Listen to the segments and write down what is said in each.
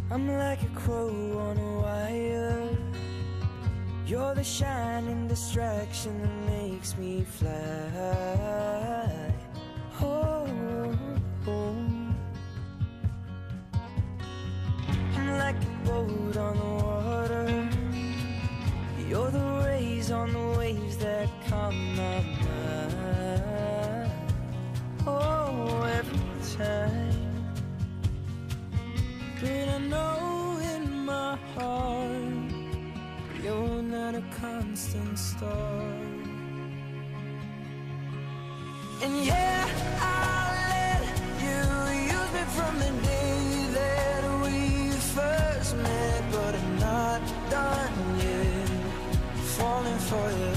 I'm like a crow on a wire. You're the shining distraction that makes me fly. Oh, oh. I'm like a boat on the water. You're the rays on the waves that calm my mind. Oh, every time. But I know in my heart you're not a constant star. And yeah, I'll let you use me from the day that we first met. But I'm not done yet falling for you.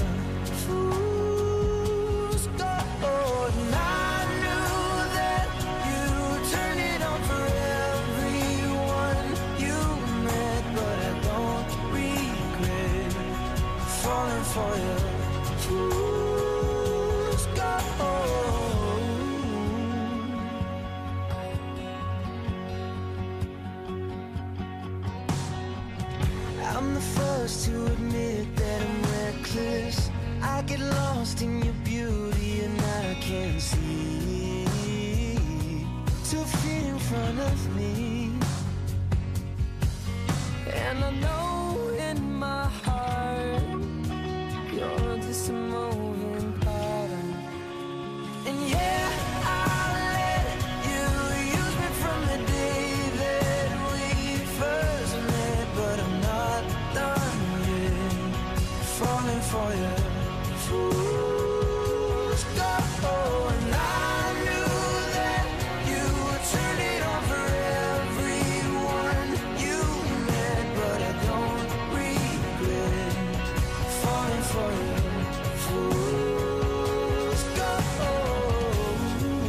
Fool's gold. And I knew that you turned it on for everyone you met. But I don't regret falling for you. Fool's gold. I'm the first to admit that I'm reckless. I get lost in your beauty and I can't see 2 feet in front of me. And I know in my heart you're just a moving part. And yeah, I'll let you use me from the day that we first met. But I'm not done yet falling for you. Fool's gold. And I knew that you would turn it on for everyone you met. But I don't regret falling for you. Fool's gold.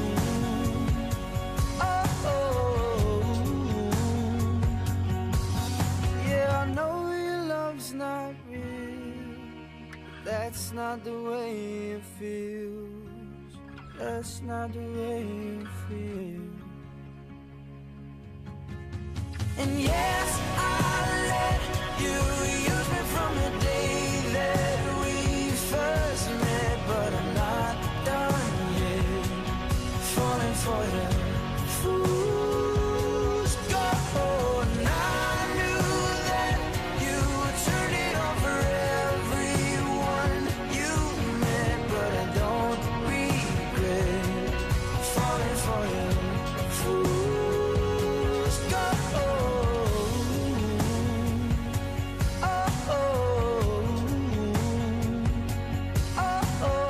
Oh, yeah, I know your love's not real. That's not the way it feels. That's not the way it feels. And yes, I'll let you use me from the day that we first met. But I'm not done yet falling for you. Fool's gold. And I knew that you would turn it on for everyone you met. But I don't regret falling for you. Fool's gold. Oh, oh, oh, oh.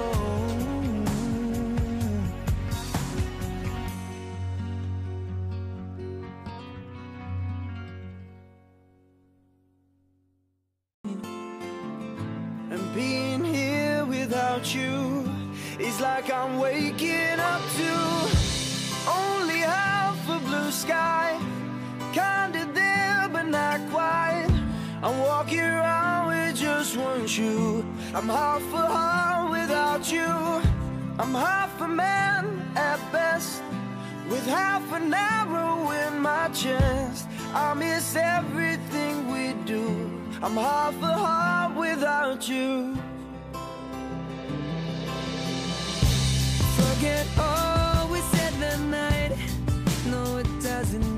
And being here without you is like I'm waking up to only half a blue sky. Kinda there, but not quite. I'm walking around with just one shoe. I'm half a heart without you. I'm half a man at best, with half an arrow in my chest. I miss everything we do. I'm half a heart without you. Forget all we said that night. No, it doesn't